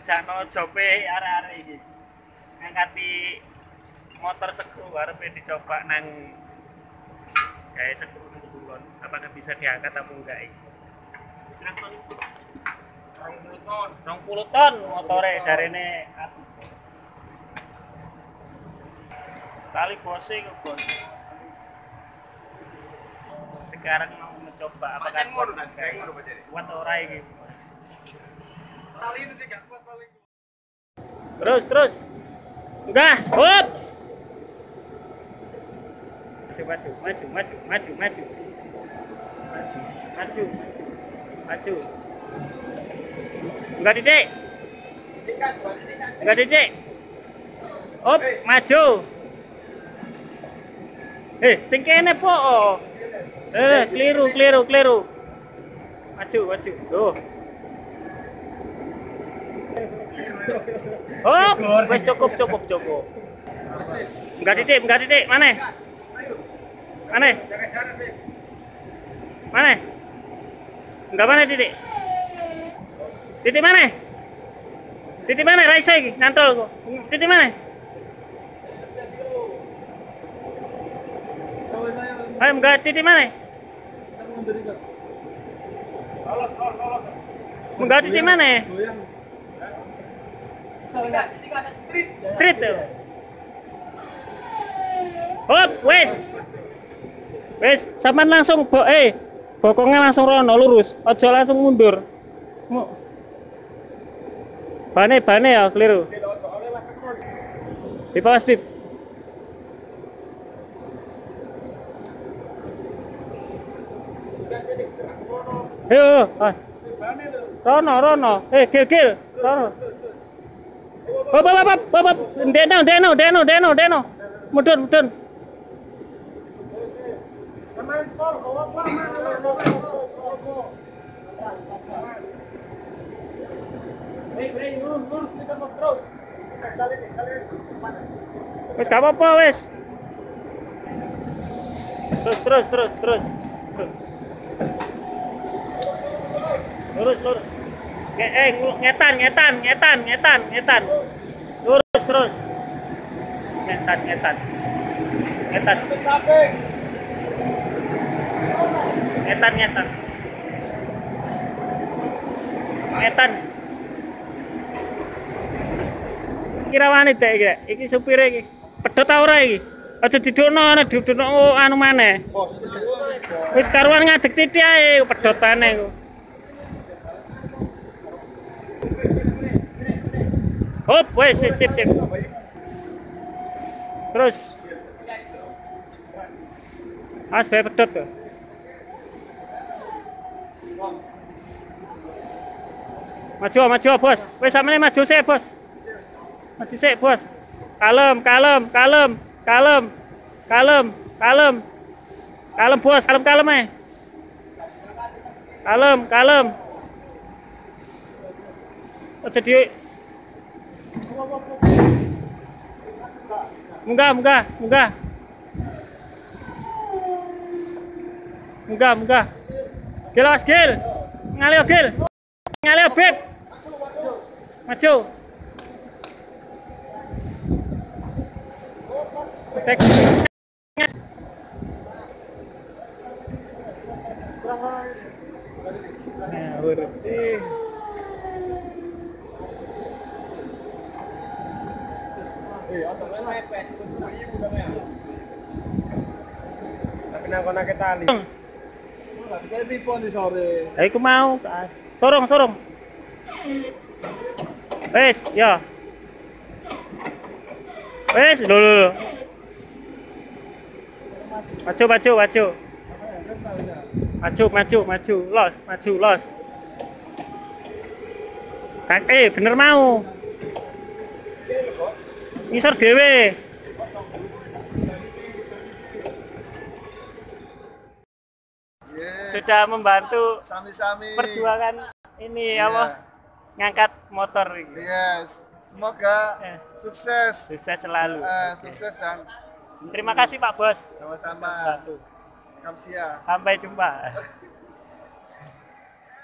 ngerjakno jobe arek-arek iki. Ngangkati motor skru arepe dicoba nang gawe skru nang kulon. Apakah bisa diangkat apa enggak iki? Pirang ton itu? 20 ton. 20 ton motore jarene. Tali bose kok, Bos. Sekarang mau mencoba apakah kuat ora iki. Tali itu sih gak kuat paling. Terus. Enggak, hop. Maju. Enggak didik. Hop, maju. Sing kene po. Keliru. Maju. Tuh. Oh, wes cukup. Enggak didik. Mana? Enggak mana didik? Titik mana? Raisa iki nyantol kok. Titik mana? Ayo enggak titik mana? Enggak titik mana? Street. Hop, wes, sampean langsung bokongnya langsung rono lurus, aja langsung mundur. Bane ya, keliru. Dipawas Bib. Ayo, Rono. Gil. Rono. Hop. Deno. Mudun. Wes gak apa-apa wes. Terus. Lurus. Ngetan. Lurus terus. Ngetan. Kira wani dek iki supire iki. Pedhot ta ora iki? Aja didukno anu maneh. Wis karuan ngadeg titik ae pedhotane ku. Hop, wes sip. Terus. Bae pedhot tuh. Maju, Bos. Wes sampeyan maju sik, Bos. Kalem, Bos. Kalem ae. Kalem. Aja di Munggah. Gil. Ngalih, Beb. Maju. Aku mau. Sorong. Wes, ya. Wes, dulu. Maju. Los. Bener mau. Ngisor dhewe. Sudah membantu sami-sami perjuangan ini ngangkat motor ini. Yes. Semoga sukses selalu. Sukses dan terima kasih Pak Bos. Sama-sama. Sampai jumpa.